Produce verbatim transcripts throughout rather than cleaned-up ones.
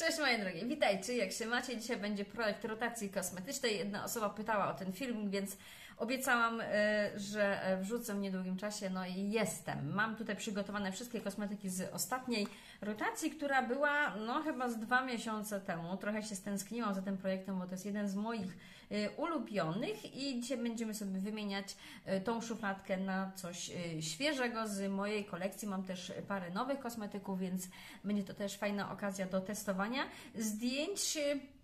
Cześć moje drogie, witajcie, jak się macie? Dzisiaj będzie projekt rotacji kosmetycznej. Jedna osoba pytała o ten film, więc obiecałam, że wrzucę w niedługim czasie. No i jestem. Mam tutaj przygotowane wszystkie kosmetyki z ostatniej rotacji, która była no chyba z dwa miesiące temu. Trochę się stęskniłam za tym projektem, bo to jest jeden z moich ulubionych i dzisiaj będziemy sobie wymieniać tą szufladkę na coś świeżego z mojej kolekcji. Mam też parę nowych kosmetyków, więc będzie to też fajna okazja do testowania. Zdjęć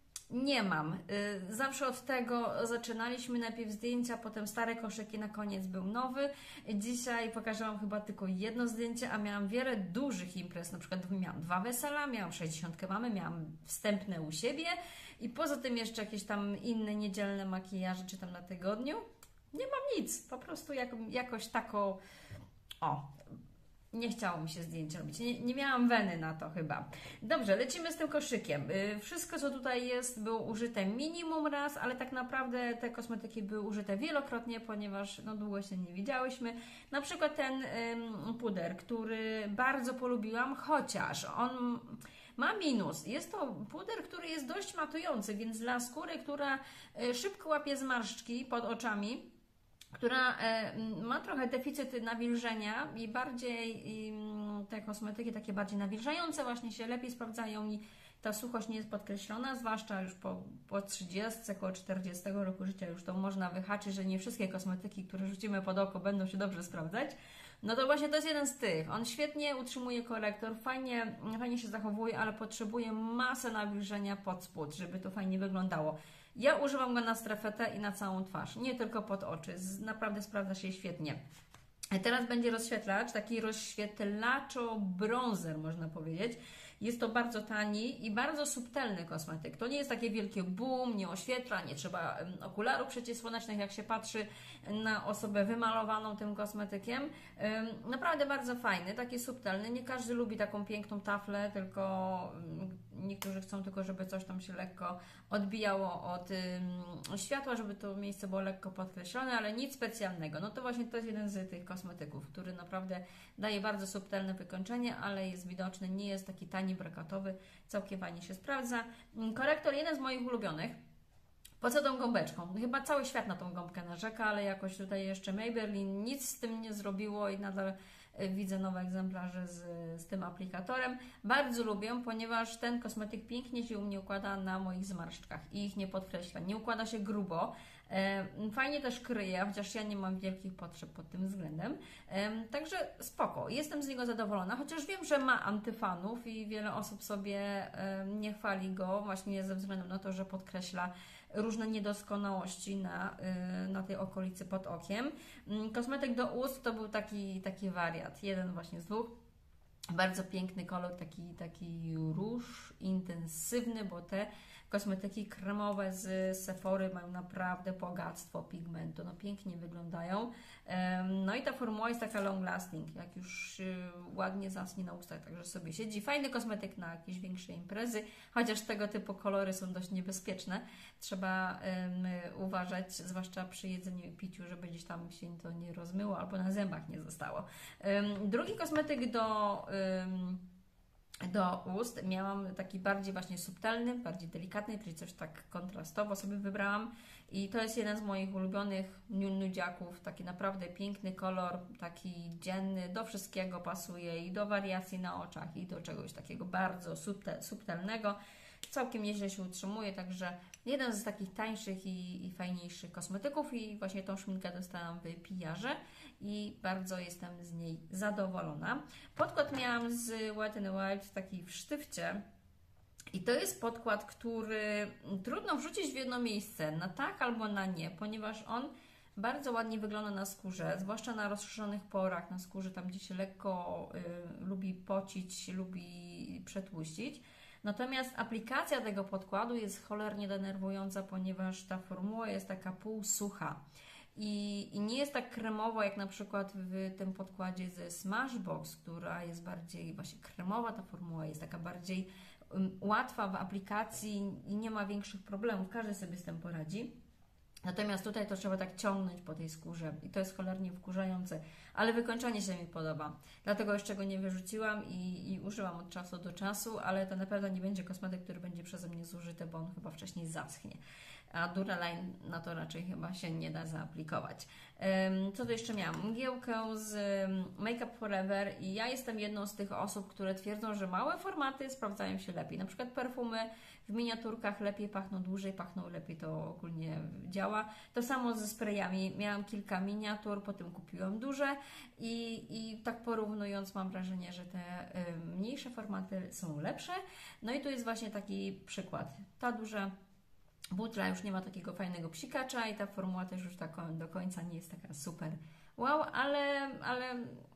nie mam. Zawsze od tego zaczynaliśmy. Najpierw zdjęcia, potem stare koszyki, na koniec był nowy. Dzisiaj pokażę Wam chyba tylko jedno zdjęcie, a miałam wiele dużych imprez. Na przykład miałam dwa wesela, miałam sześćdziesiątkę mamy, miałam wstępne u siebie i poza tym jeszcze jakieś tam inne niedzielne makijaże, czy tam na tygodniu. Nie mam nic. Po prostu jak, jakoś taką... O... Nie chciało mi się zdjęć robić, nie, nie miałam weny na to chyba. Dobrze, lecimy z tym koszykiem. Wszystko, co tutaj jest, było użyte minimum raz, ale tak naprawdę te kosmetyki były użyte wielokrotnie, ponieważ no, długo się nie widziałyśmy. Na przykład ten ym, puder, który bardzo polubiłam, chociaż on ma minus. Jest to puder, który jest dość matujący, więc dla skóry, która szybko łapie zmarszczki pod oczami, która ma trochę deficyt nawilżenia i bardziej i te kosmetyki takie bardziej nawilżające właśnie się lepiej sprawdzają i ta suchość nie jest podkreślona, zwłaszcza już po, po trzydziestce, około czterdziestego roku życia już to można wyhaczyć, że nie wszystkie kosmetyki, które rzucimy pod oko, będą się dobrze sprawdzać. No to właśnie to jest jeden z tych. On świetnie utrzymuje korektor, fajnie, fajnie się zachowuje, ale potrzebuje masę nawilżenia pod spód, żeby to fajnie wyglądało. Ja używam go na strefetę i na całą twarz, nie tylko pod oczy. Naprawdę sprawdza się świetnie. Teraz będzie rozświetlacz, taki rozświetlaczo bronzer, można powiedzieć. Jest to bardzo tani i bardzo subtelny kosmetyk. To nie jest takie wielkie boom, nie oświetla, nie trzeba okularów przeciwsłonecznych, jak się patrzy na osobę wymalowaną tym kosmetykiem. Naprawdę bardzo fajny, taki subtelny. Nie każdy lubi taką piękną taflę, tylko niektórzy chcą tylko, żeby coś tam się lekko odbijało od światła, żeby to miejsce było lekko podkreślone, ale nic specjalnego. No to właśnie to jest jeden z tych kosmetyków, który naprawdę daje bardzo subtelne wykończenie, ale jest widoczny, nie jest taki tani, brakatowy, całkiem fajnie się sprawdza. Korektor jeden z moich ulubionych. Po co tą gąbeczką? Chyba cały świat na tą gąbkę narzeka, ale jakoś tutaj jeszcze Maybelline nic z tym nie zrobiło i nadal widzę nowe egzemplarze z, z tym aplikatorem. Bardzo lubię, ponieważ ten kosmetyk pięknie się u mnie układa na moich zmarszczkach i ich nie podkreśla. Nie układa się grubo. Fajnie też kryje, chociaż ja nie mam wielkich potrzeb pod tym względem. Także spoko. Jestem z niego zadowolona, chociaż wiem, że ma antyfanów i wiele osób sobie nie chwali go właśnie ze względu na to, że podkreśla różne niedoskonałości na, na tej okolicy pod okiem. Kosmetyk do ust to był taki, taki wariat. Jeden właśnie z dwóch. Bardzo piękny kolor, taki, taki róż intensywny, bo te kosmetyki kremowe z Sephory mają naprawdę bogactwo pigmentu, no pięknie wyglądają. No i ta formuła jest taka long lasting, jak już ładnie zasnie na ustach, także sobie siedzi. Fajny kosmetyk na jakieś większe imprezy, chociaż tego typu kolory są dość niebezpieczne. Trzeba um, uważać, zwłaszcza przy jedzeniu i piciu, żeby gdzieś tam się to nie rozmyło albo na zębach nie zostało. Um, drugi kosmetyk do um, do ust miałam taki bardziej właśnie subtelny, bardziej delikatny, czyli coś tak kontrastowo sobie wybrałam i to jest jeden z moich ulubionych nudziaków, taki naprawdę piękny kolor, taki dzienny, do wszystkiego pasuje i do wariacji na oczach i do czegoś takiego bardzo subtel, subtelnego. Całkiem nieźle się utrzymuje, także jeden z takich tańszych i, i fajniejszych kosmetyków i właśnie tą szminkę dostałam w P R ze i bardzo jestem z niej zadowolona. Podkład miałam z Wet n Wild taki w sztywcie i to jest podkład, który trudno wrzucić w jedno miejsce, na tak albo na nie, ponieważ on bardzo ładnie wygląda na skórze, zwłaszcza na rozszerzonych porach, na skórze tam, gdzie się lekko y, lubi pocić, lubi przetłuścić. Natomiast aplikacja tego podkładu jest cholernie denerwująca, ponieważ ta formuła jest taka półsucha i, i nie jest tak kremowa jak na przykład w tym podkładzie ze Smashbox, która jest bardziej właśnie kremowa, ta formuła jest taka bardziej um, łatwa w aplikacji i nie ma większych problemów, każdy sobie z tym poradzi. Natomiast tutaj to trzeba tak ciągnąć po tej skórze i to jest cholernie wkurzające, ale wykończenie się mi podoba. Dlatego jeszcze go nie wyrzuciłam i, i używam od czasu do czasu, ale to na pewno nie będzie kosmetyk, który będzie przeze mnie zużyty, bo on chyba wcześniej zaschnie. A Duraline na to raczej chyba się nie da zaaplikować. Um, co tu jeszcze miałam? Mgiełkę z Make Up Forever i ja jestem jedną z tych osób, które twierdzą, że małe formaty sprawdzają się lepiej. Na przykład perfumy w miniaturkach lepiej pachną, dłużej pachną, lepiej to ogólnie działa. To samo ze sprayami. Miałam kilka miniatur, potem kupiłam duże i, i tak porównując mam wrażenie, że te y, mniejsze formaty są lepsze. No i tu jest właśnie taki przykład. Ta duża butla już nie ma takiego fajnego psikacza i ta formuła też już tak do końca nie jest taka super wow, ale, ale,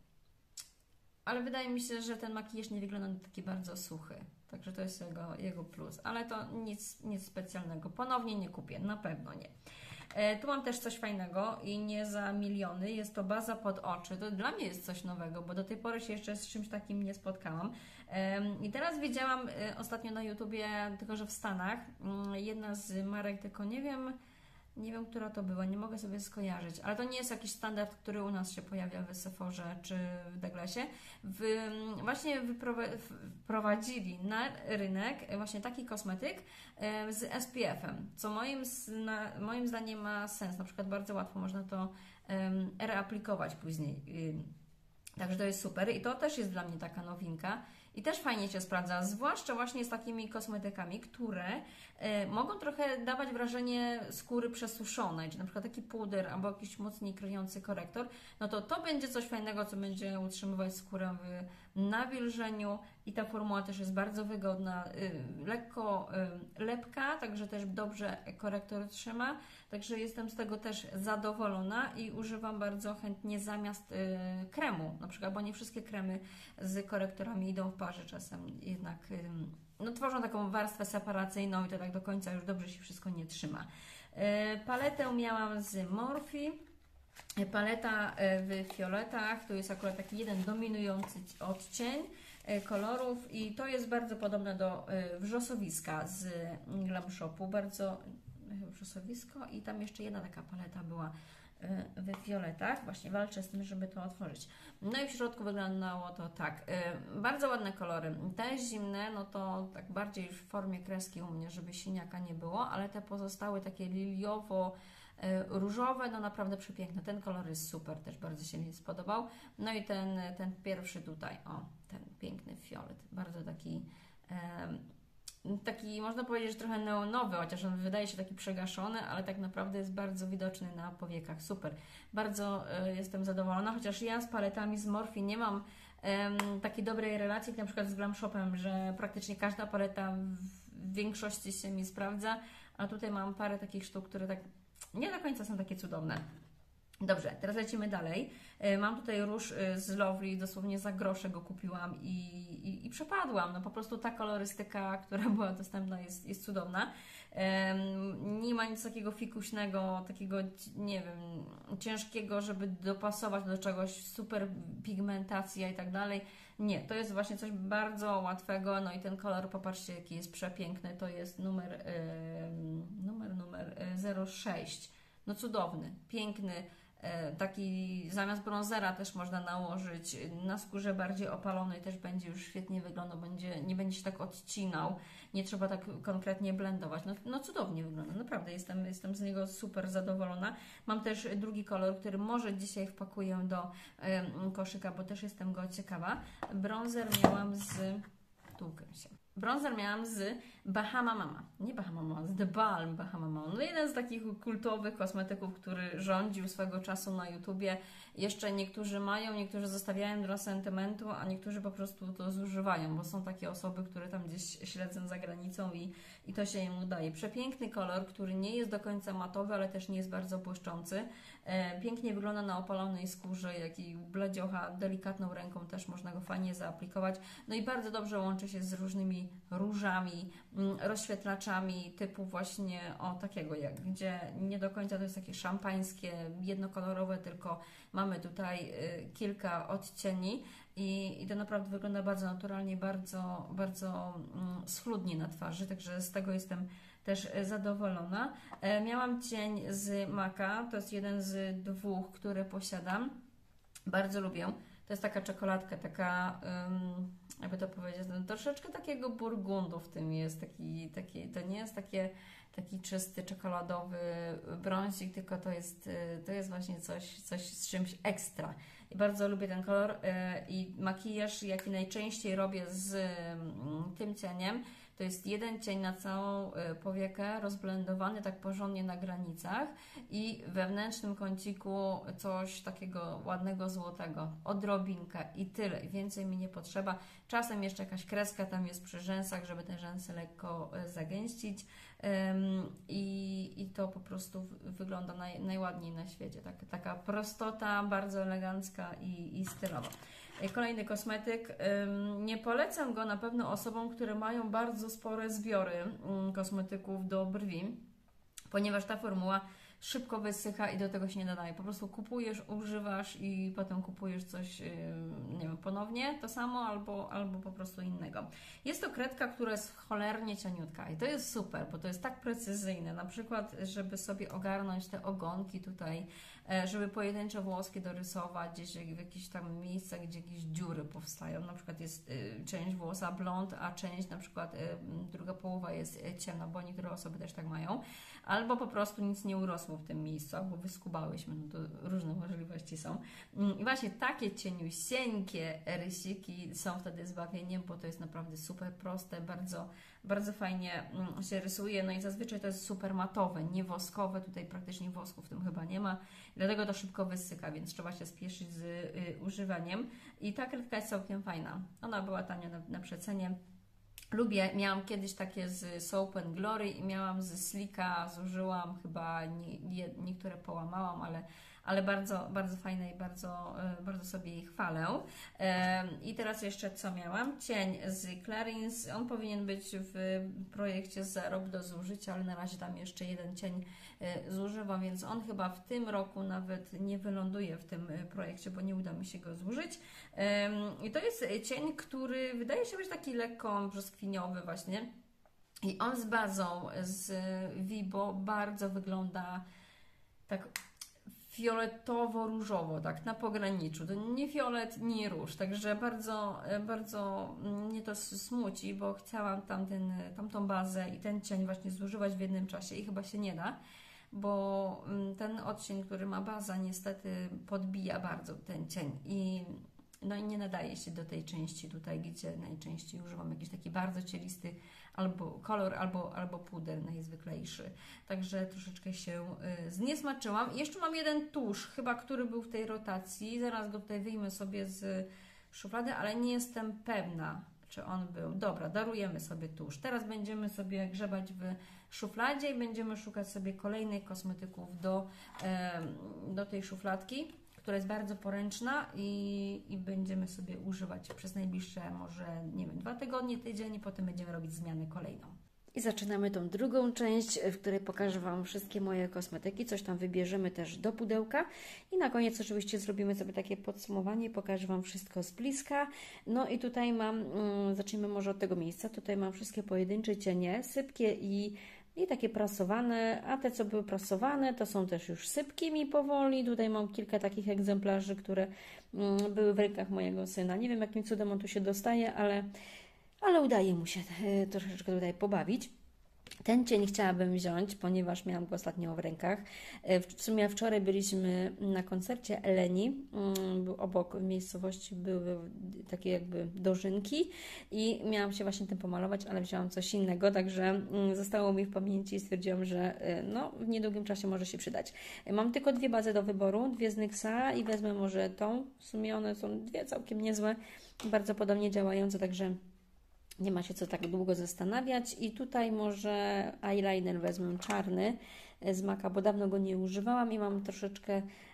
ale wydaje mi się, że ten makijaż nie wygląda na taki bardzo suchy. Także to jest jego, jego plus, ale to nic, nic specjalnego. Ponownie nie kupię, na pewno nie. E, tu mam też coś fajnego i nie za miliony. Jest to baza pod oczy. To dla mnie jest coś nowego, bo do tej pory się jeszcze z czymś takim nie spotkałam. E, I teraz widziałam e, ostatnio na YouTubie, tylko że w Stanach, m, jedna z marek, tylko nie wiem, nie wiem, która to była, nie mogę sobie skojarzyć, ale to nie jest jakiś standard, który u nas się pojawia w Sephorze czy w Douglasie. W, właśnie wprowadzili na rynek właśnie taki kosmetyk z S P F-em, co moim, na, moim zdaniem ma sens. Na przykład bardzo łatwo można to um, reaplikować później. Także to jest super i to też jest dla mnie taka nowinka. I też fajnie się sprawdza, zwłaszcza właśnie z takimi kosmetykami, które y, mogą trochę dawać wrażenie skóry przesuszonej, czy na przykład taki puder albo jakiś mocniej kryjący korektor, no to to będzie coś fajnego, co będzie utrzymywać skórę w nawilżeniu i ta formuła też jest bardzo wygodna, y, lekko y, lepka, także też dobrze korektor trzyma, także jestem z tego też zadowolona i używam bardzo chętnie zamiast y, kremu, na przykład, bo nie wszystkie kremy z korektorami idą w parze, czasem jednak y, no, tworzą taką warstwę separacyjną i to tak do końca już dobrze się wszystko nie trzyma. Y, paletę miałam z Morphe. Paleta w fioletach, to jest akurat taki jeden dominujący odcień kolorów i to jest bardzo podobne do wrzosowiska z Glam Shopu, bardzo wrzosowisko i tam jeszcze jedna taka paleta była w fioletach, właśnie walczę z tym, żeby to otworzyć. No i w środku wyglądało to tak, bardzo ładne kolory, te zimne, no to tak bardziej już w formie kreski u mnie, żeby siniaka nie było, ale te pozostałe takie liliowo różowe, no naprawdę przepiękne. Ten kolor jest super, też bardzo się mi spodobał. No i ten, ten pierwszy tutaj, o, ten piękny fiolet, bardzo taki, e, taki można powiedzieć, że trochę neonowy, chociaż on wydaje się taki przegaszony, ale tak naprawdę jest bardzo widoczny na powiekach. Super, bardzo e, jestem zadowolona, chociaż ja z paletami z Morphe nie mam e, takiej dobrej relacji, jak na przykład z Glam Shopem, że praktycznie każda paleta w większości się mi sprawdza, a tutaj mam parę takich sztuk, które tak nie do końca są takie cudowne. Dobrze, teraz lecimy dalej. Mam tutaj róż z Lovely, dosłownie za grosze go kupiłam i, i, i przepadłam. No po prostu ta kolorystyka, która była dostępna jest, jest cudowna. Nie ma nic takiego fikuśnego, takiego, nie wiem, ciężkiego, żeby dopasować do czegoś, super pigmentacja i tak dalej. Nie, to jest właśnie coś bardzo łatwego, no i ten kolor, popatrzcie jaki jest przepiękny, to jest numer, yy, numer, numer zero sześć, no cudowny, piękny, yy, taki zamiast bronzera też można nałożyć, na skórze bardziej opalonej też będzie już świetnie wyglądał, będzie, nie będzie się tak odcinał, nie trzeba tak konkretnie blendować, no, no cudownie wygląda, naprawdę jestem, jestem z niego super zadowolona. Mam też drugi kolor, który może dzisiaj wpakuję do y, koszyka, bo też jestem go ciekawa. Bronzer miałam z... tu się. Bronzer miałam z Bahama Mama, nie Bahama Mama, z The Balm Bahama Mama. No jeden z takich kultowych kosmetyków, który rządził swego czasu na YouTubie. Jeszcze niektórzy mają, niektórzy zostawiają dla sentymentu, a niektórzy po prostu to zużywają, bo są takie osoby, które tam gdzieś śledzą za granicą i, i to się im udaje. Przepiękny kolor, który nie jest do końca matowy, ale też nie jest bardzo błyszczący. E, pięknie wygląda na opalonej skórze, jak i bladziocha, delikatną ręką też można go fajnie zaaplikować. No i bardzo dobrze łączy się z różnymi takimi różami, rozświetlaczami typu właśnie o takiego, jak, gdzie nie do końca to jest takie szampańskie, jednokolorowe, tylko mamy tutaj kilka odcieni i, i to naprawdę wygląda bardzo naturalnie, bardzo, bardzo mm, schludnie na twarzy, także z tego jestem też zadowolona. E, miałam cień z Maca, to jest jeden z dwóch, które posiadam. Bardzo lubię. To jest taka czekoladka, taka, um, jakby to powiedzieć, no, troszeczkę takiego burgundu w tym jest. Taki, taki, to nie jest takie, taki czysty czekoladowy brązik, tylko to jest, to jest właśnie coś, coś z czymś ekstra. I bardzo lubię ten kolor y, i makijaż, jaki najczęściej robię z y, tym cieniem, to jest jeden cień na całą powiekę, rozblendowany tak porządnie na granicach i we wewnętrznym kąciku coś takiego ładnego, złotego. Odrobinkę i tyle. Więcej mi nie potrzeba. Czasem jeszcze jakaś kreska tam jest przy rzęsach, żeby te rzęsy lekko zagęścić. I, i to po prostu wygląda naj, najładniej na świecie. Tak, taka prostota, bardzo elegancka i, i stylowa. Kolejny kosmetyk. Nie polecam go na pewno osobom, które mają bardzo spore zbiory kosmetyków do brwi, ponieważ ta formuła szybko wysycha i do tego się nie nadaje. Po prostu kupujesz, używasz i potem kupujesz coś, nie wiem, ponownie to samo albo, albo po prostu innego. Jest to kredka, która jest cholernie cieniutka i to jest super, bo to jest tak precyzyjne. Na przykład, żeby sobie ogarnąć te ogonki tutaj, żeby pojedyncze włoski dorysować gdzieś w jakichś tam miejscach, gdzie jakieś dziury powstają. Na przykład jest część włosa blond, a część na przykład druga połowa jest ciemna, bo niektóre osoby też tak mają. Albo po prostu nic nie urosło w tym miejscu, albo wyskubałyśmy, no to różne możliwości są. I właśnie takie cieniusieńkie rysiki są wtedy zbawieniem, bo to jest naprawdę super proste, bardzo, bardzo fajnie się rysuje, no i zazwyczaj to jest super matowe, nie woskowe, tutaj praktycznie wosku w tym chyba nie ma, dlatego to szybko wysyka, więc trzeba się spieszyć z y, używaniem. I ta kredka jest całkiem fajna, ona była tania na, na przecenie. Lubię, miałam kiedyś takie z Soap and Glory i miałam ze Slicka, zużyłam, chyba nie, nie, niektóre połamałam, ale, ale bardzo, bardzo fajne i bardzo, bardzo sobie ich chwalę. I teraz jeszcze co miałam? Cień z Clarins, on powinien być w projekcie Zarób do zużycia, ale na razie tam jeszcze jeden cień zużywam, więc on chyba w tym roku nawet nie wyląduje w tym projekcie, bo nie uda mi się go zużyć. I to jest cień, który wydaje się być taki lekko brzoskwiniowy właśnie. I on z bazą z Vibo bardzo wygląda tak fioletowo-różowo, tak na pograniczu. To nie fiolet, nie róż, także bardzo, bardzo mnie to smuci, bo chciałam tamten, tamtą bazę i ten cień właśnie zużywać w jednym czasie i chyba się nie da, bo ten odcień, który ma baza, niestety podbija bardzo ten cień i no i nie nadaje się do tej części tutaj, gdzie najczęściej używam jakiś taki bardzo cielisty albo kolor, albo, albo puder najzwyklejszy. Także troszeczkę się y, zniesmaczyłam. I jeszcze mam jeden tusz, chyba który był w tej rotacji. Zaraz go tutaj wyjmę sobie z szuflady, ale nie jestem pewna, czy on był. Dobra, darujemy sobie tusz. Teraz będziemy sobie grzebać w szufladzie i będziemy szukać sobie kolejnych kosmetyków do, y, do tej szufladki, która jest bardzo poręczna i, i będziemy sobie używać przez najbliższe może, nie wiem, dwa tygodnie, tydzień i potem będziemy robić zmianę kolejną. I zaczynamy tą drugą część, w której pokażę Wam wszystkie moje kosmetyki, coś tam wybierzemy też do pudełka i na koniec oczywiście zrobimy sobie takie podsumowanie, pokażę Wam wszystko z bliska. No i tutaj mam, um, zacznijmy może od tego miejsca, tutaj mam wszystkie pojedyncze cienie, sypkie i I takie prasowane, a te co były prasowane to są też już sypkimi powoli. Tutaj mam kilka takich egzemplarzy, które mm, były w rękach mojego syna. Nie wiem jakim cudem on tu się dostaje, ale, ale udaje mu się e, troszeczkę tutaj pobawić. Ten cień chciałabym wziąć, ponieważ miałam go ostatnio w rękach. W sumie wczoraj byliśmy na koncercie Eleni. Obok miejscowości były takie jakby dożynki i miałam się właśnie tym pomalować, ale wzięłam coś innego, także zostało mi w pamięci i stwierdziłam, że no, w niedługim czasie może się przydać. Mam tylko dwie bazy do wyboru, dwie z Nyxa i wezmę może tą. W sumie one są dwie całkiem niezłe, bardzo podobnie działające, także nie ma się co tak długo zastanawiać. I tutaj może eyeliner wezmę czarny z Maca, bo dawno go nie używałam i mam troszeczkę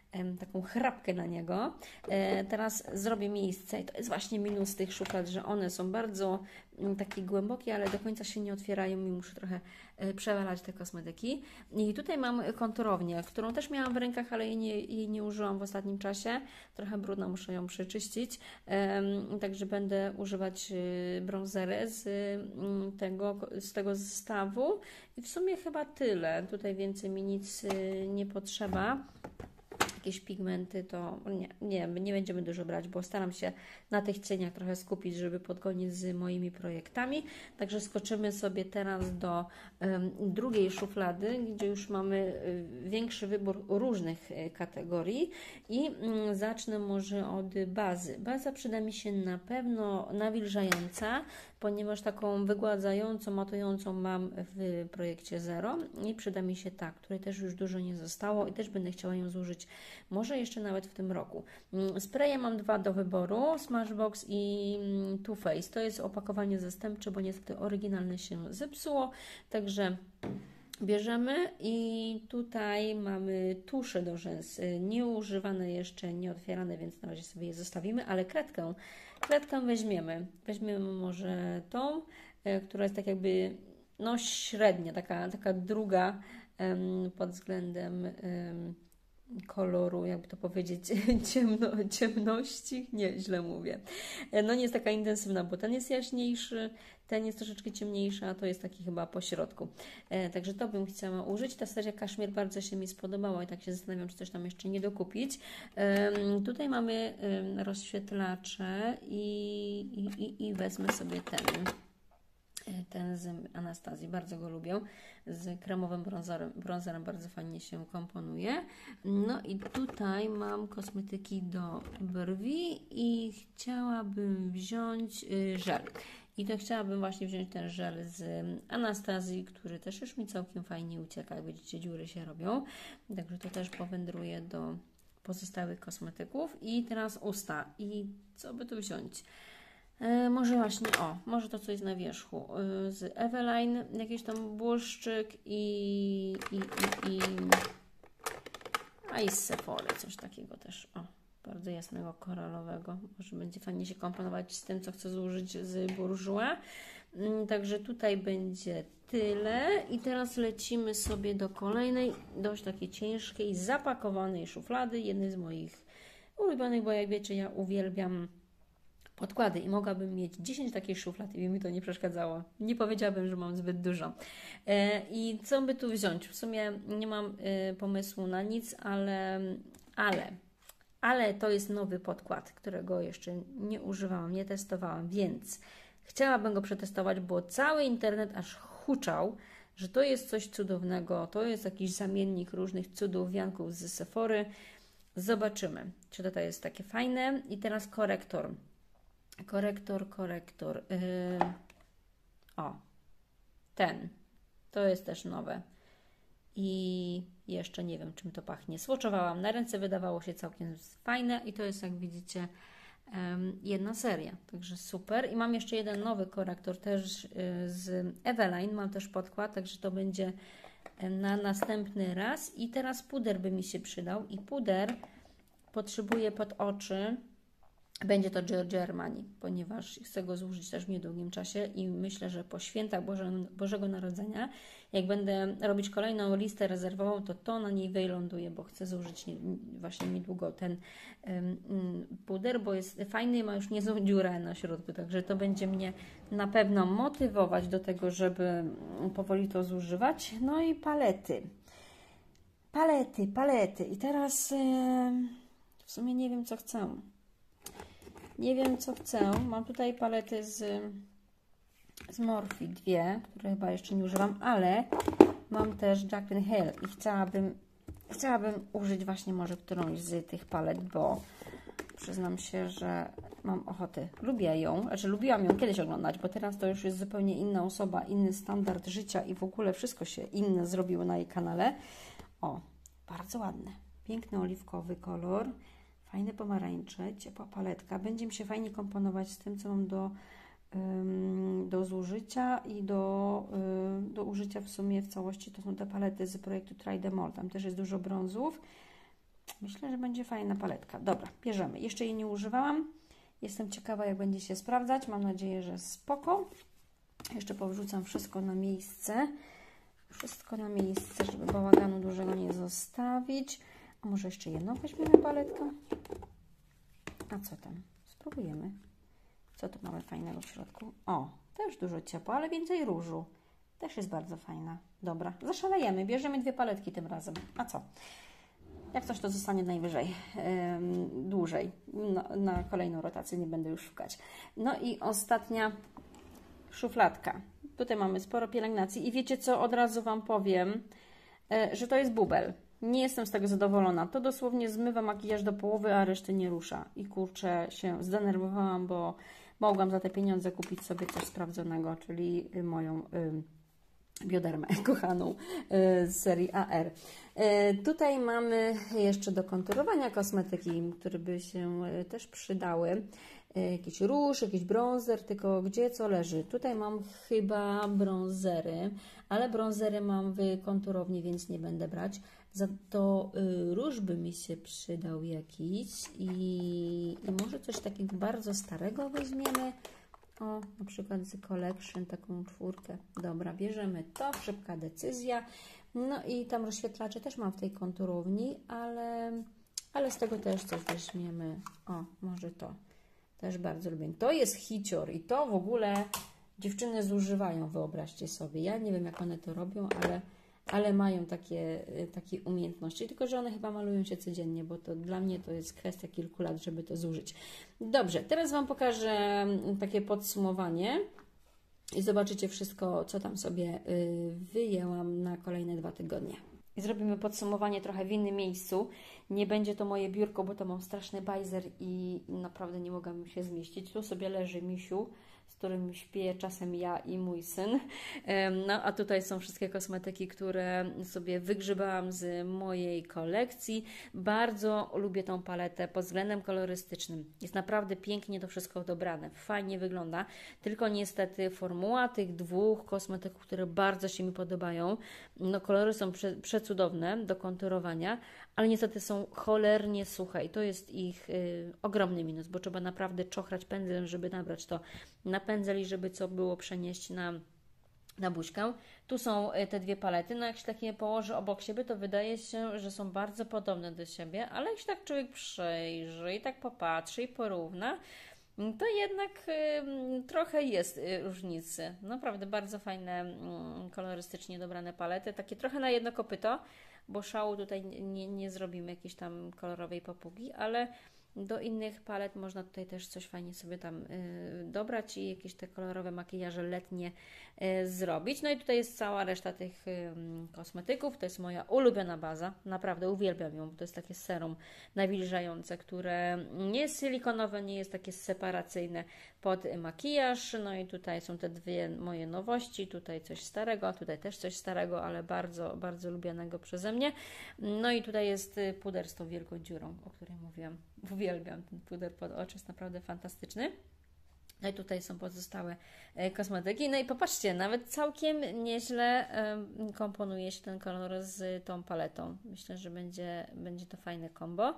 taką chrapkę na niego. Teraz zrobię miejsce i to jest właśnie minus tych szuflad, że one są bardzo takie głębokie, ale do końca się nie otwierają i muszę trochę przewalać te kosmetyki. I tutaj mam konturownię, którą też miałam w rękach, ale jej nie, jej nie użyłam w ostatnim czasie. Trochę brudna, muszę ją przeczyścić. Także będę używać bronzery z tego, z tego zestawu. I w sumie chyba tyle. Tutaj więcej mi nic nie potrzeba. Jakieś pigmenty to nie, nie, nie będziemy dużo brać, bo staram się na tych cieniach trochę skupić, żeby podgonić z moimi projektami. Także skoczymy sobie teraz do um, drugiej szuflady, gdzie już mamy większy wybór różnych kategorii i um, zacznę może od bazy. Baza przyda mi się na pewno nawilżająca, ponieważ taką wygładzającą, matującą mam w projekcie Zero i przyda mi się ta, której też już dużo nie zostało i też będę chciała ją zużyć może jeszcze nawet w tym roku. Spraye mam dwa do wyboru, Smashbox i Too Faced. To jest opakowanie zastępcze, bo niestety oryginalne się zepsuło, także bierzemy i tutaj mamy tusze do rzęs, nieużywane jeszcze, nieotwierane, więc na razie sobie je zostawimy, ale kredkę, kredkę weźmiemy. Weźmiemy może tą, która jest tak jakby no średnia, taka, taka druga um, pod względem um, koloru, jakby to powiedzieć, ciemno, ciemności, nie, źle mówię. No nie jest taka intensywna, bo ten jest jaśniejszy, ten jest troszeczkę ciemniejszy, a to jest taki chyba po środku. E, także to bym chciała użyć. Ta seria Kaszmir bardzo się mi spodobała i tak się zastanawiam, czy coś tam jeszcze nie dokupić. E, tutaj mamy e, rozświetlacze i, i, i, i wezmę sobie ten. Ten z Anastazji, bardzo go lubię, z kremowym brązerem, brązerem bardzo fajnie się komponuje. No i tutaj mam kosmetyki do brwi i chciałabym wziąć żel. I to chciałabym właśnie wziąć ten żel z Anastazji, który też już mi całkiem fajnie ucieka, jak widzicie, dziury się robią. Także to też powędruje do pozostałych kosmetyków. I teraz usta. I co by tu wziąć? E, może właśnie, o, może to coś na wierzchu. E, z Eveline, jakiś tam błyszczyk i, i, i, i a i z Sephory, coś takiego też, o, bardzo jasnego, koralowego. Może będzie fajnie się komponować z tym, co chcę zużyć z Bourjois. E, także tutaj będzie tyle. I teraz lecimy sobie do kolejnej, dość takiej ciężkiej, zapakowanej szuflady, jednej z moich ulubionych, bo jak wiecie, ja uwielbiam podkłady i mogłabym mieć dziesięć takich szuflad i by mi to nie przeszkadzało. Nie powiedziałabym, że mam zbyt dużo. E, I co by tu wziąć? W sumie nie mam e, pomysłu na nic, ale, ale, ale to jest nowy podkład, którego jeszcze nie używałam, nie testowałam, więc chciałabym go przetestować, bo cały internet aż huczał, że to jest coś cudownego, to jest jakiś zamiennik różnych cudów, wianków z Sephory. Zobaczymy, czy to jest takie fajne. I teraz korektor. Korektor, korektor. Yy, o, ten. To jest też nowe. I jeszcze nie wiem, czym to pachnie. Swatchowałam na ręce, wydawało się całkiem fajne i to jest, jak widzicie, um, jedna seria. Także super. I mam jeszcze jeden nowy korektor też yy, z Eveline. Mam też podkład, także to będzie na następny raz. I teraz puder by mi się przydał. I puder potrzebuję pod oczy. Będzie to Giorgio Armani, ponieważ chcę go zużyć też w niedługim czasie i myślę, że po świętach Boże, Bożego Narodzenia, jak będę robić kolejną listę rezerwową, to to na niej wyląduje, bo chcę zużyć nie, właśnie niedługo ten um, puder, bo jest fajny i ma już niezłą dziurę na środku, także to będzie mnie na pewno motywować do tego, żeby powoli to zużywać. No i palety. Palety, palety. I teraz yy, w sumie nie wiem, co chcę. Nie wiem, co chcę. Mam tutaj palety z, z Morphe, dwie, które chyba jeszcze nie używam, ale mam też Jaclyn Hill i chciałabym, chciałabym użyć właśnie może którąś z tych palet, bo przyznam się, że mam ochotę. Lubię ją, znaczy lubiłam ją kiedyś oglądać, bo teraz to już jest zupełnie inna osoba, inny standard życia i w ogóle wszystko się inne zrobiło na jej kanale. O, bardzo ładne. Piękny oliwkowy kolor. Fajne pomarańcze, ciepła paletka. Będzie mi się fajnie komponować z tym, co mam do, ym, do zużycia i do, y, do użycia w sumie w całości. To są te palety z projektu Try Them All. Tam też jest dużo brązów. Myślę, że będzie fajna paletka. Dobra, bierzemy. Jeszcze jej nie używałam. Jestem ciekawa, jak będzie się sprawdzać. Mam nadzieję, że spoko. Jeszcze powrzucam wszystko na miejsce. Wszystko na miejsce, żeby bałaganu dużego nie zostawić. A może jeszcze jedną weźmiemy paletkę? A co tam? Spróbujemy. Co tu mamy fajnego w środku? O, też dużo ciepła, ale więcej różu. Też jest bardzo fajna. Dobra, zaszalejemy. Bierzemy dwie paletki tym razem. A co? Jak coś, to zostanie najwyżej yy, dłużej. No, na kolejną rotację nie będę już szukać. No i ostatnia szufladka. Tutaj mamy sporo pielęgnacji i wiecie co? Od razu Wam powiem, yy, że to jest bubel. Nie jestem z tego zadowolona. To dosłownie zmywa makijaż do połowy, a reszty nie rusza. I kurczę, się zdenerwowałam, bo mogłam za te pieniądze kupić sobie coś sprawdzonego, czyli moją yy, biodermę kochaną yy, z serii A R. Yy, tutaj mamy jeszcze do konturowania kosmetyki, które by się yy, też przydały. Yy, jakiś róż, jakiś bronzer, tylko gdzie co leży. Tutaj mam chyba bronzery, ale bronzery mam w konturowni, więc nie będę brać. Za to y, róż by mi się przydał jakiś i, i może coś takiego bardzo starego weźmiemy. O, na przykład z Collection, taką czwórkę. Dobra, bierzemy to, szybka decyzja. No i tam rozświetlacze też mam w tej konturowni, ale, ale z tego też coś weźmiemy. O, może to. Też bardzo lubię. To jest hicior i to w ogóle dziewczyny zużywają, wyobraźcie sobie. Ja nie wiem, jak one to robią, ale... ale mają takie, takie umiejętności, tylko że one chyba malują się codziennie, bo to dla mnie to jest kwestia kilku lat, żeby to zużyć. Dobrze, teraz Wam pokażę takie podsumowanie i zobaczycie wszystko, co tam sobie wyjęłam na kolejne dwa tygodnie. I zrobimy podsumowanie trochę w innym miejscu. Nie będzie to moje biurko, bo to mam straszny bajzer i naprawdę nie mogłam się zmieścić. Tu sobie leży misiu, z którym śpię czasem ja i mój syn. No a tutaj są wszystkie kosmetyki, które sobie wygrzebałam z mojej kolekcji. Bardzo lubię tą paletę pod względem kolorystycznym. Jest naprawdę pięknie to wszystko dobrane. Fajnie wygląda. Tylko niestety formuła tych dwóch kosmetyków, które bardzo się mi podobają. No kolory są prze, przecudowne do konturowania, ale niestety są cholernie suche i to jest ich y, ogromny minus, bo trzeba naprawdę czochrać pędzlem, żeby nabrać to na pędzel i żeby co było przenieść na, na buźkę. Tu są y, te dwie palety, no jak się takie położy obok siebie, to wydaje się, że są bardzo podobne do siebie, ale jak się tak człowiek przejrzy i tak popatrzy i porówna, to jednak y, trochę jest y, różnicy. Naprawdę bardzo fajne, y, kolorystycznie dobrane palety, takie trochę na jedno kopyto, bo szału tutaj nie, nie zrobimy jakiejś tam kolorowej papugi, ale do innych palet można tutaj też coś fajnie sobie tam y, dobrać i jakieś te kolorowe makijaże letnie y, zrobić. No i tutaj jest cała reszta tych y, kosmetyków. To jest moja ulubiona baza. Naprawdę uwielbiam ją, bo to jest takie serum nawilżające, które nie jest silikonowe, nie jest takie separacyjne pod makijaż. No i tutaj są te dwie moje nowości. Tutaj coś starego, a tutaj też coś starego, ale bardzo, bardzo lubianego przeze mnie. No i tutaj jest puder z tą wielką dziurą, o której mówiłam. Uwielbiam ten puder pod oczy, jest naprawdę fantastyczny. No i tutaj są pozostałe kosmetyki. No i popatrzcie, nawet całkiem nieźle komponuje się ten kolor z tą paletą. Myślę, że będzie, będzie to fajne kombo,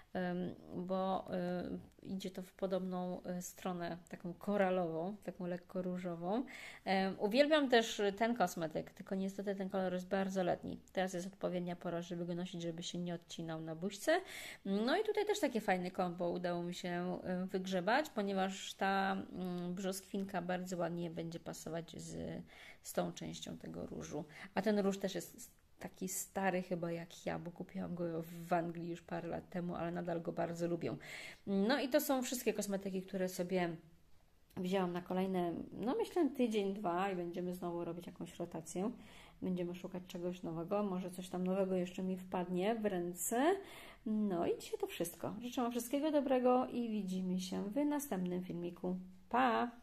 bo idzie to w podobną stronę, taką koralową, taką lekko różową. Uwielbiam też ten kosmetyk, tylko niestety ten kolor jest bardzo letni. Teraz jest odpowiednia pora, żeby go nosić, żeby się nie odcinał na buźce. No i tutaj też takie fajne kombo udało mi się wygrzebać, ponieważ ta brzoskwinka bardzo ładnie będzie pasować z, z tą częścią tego różu. A ten róż też jest taki stary chyba jak ja, bo kupiłam go w Anglii już parę lat temu, ale nadal go bardzo lubię. No i to są wszystkie kosmetyki, które sobie wzięłam na kolejne, no myślę tydzień, dwa i będziemy znowu robić jakąś rotację. Będziemy szukać czegoś nowego, może coś tam nowego jeszcze mi wpadnie w ręce. No i dzisiaj to wszystko. Życzę Wam wszystkiego dobrego i widzimy się w następnym filmiku. Pa!